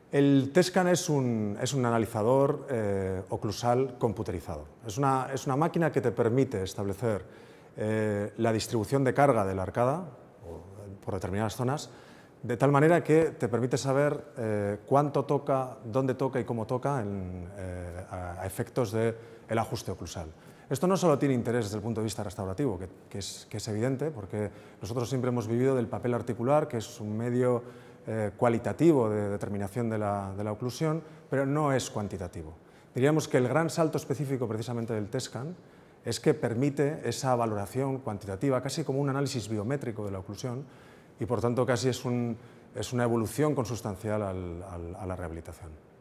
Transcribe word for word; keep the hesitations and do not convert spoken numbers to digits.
El TESCAN es un, es un analizador eh, oclusal computerizado. Es una, es una máquina que te permite establecer eh, la distribución de carga de la arcada o, por determinadas zonas, de tal manera que te permite saber eh, cuánto toca, dónde toca y cómo toca en, eh, a, a efectos del ajuste oclusal. Esto no solo tiene interés desde el punto de vista restaurativo, que, que, es, que es evidente, porque nosotros siempre hemos vivido del papel articular, que es un medio eh, cualitativo de determinación de la, de la oclusión, pero no es cuantitativo. Diríamos que el gran salto específico precisamente del TESCAN es que permite esa valoración cuantitativa, casi como un análisis biométrico de la oclusión, y por tanto casi es, un, es una evolución consustancial al, al, a la rehabilitación.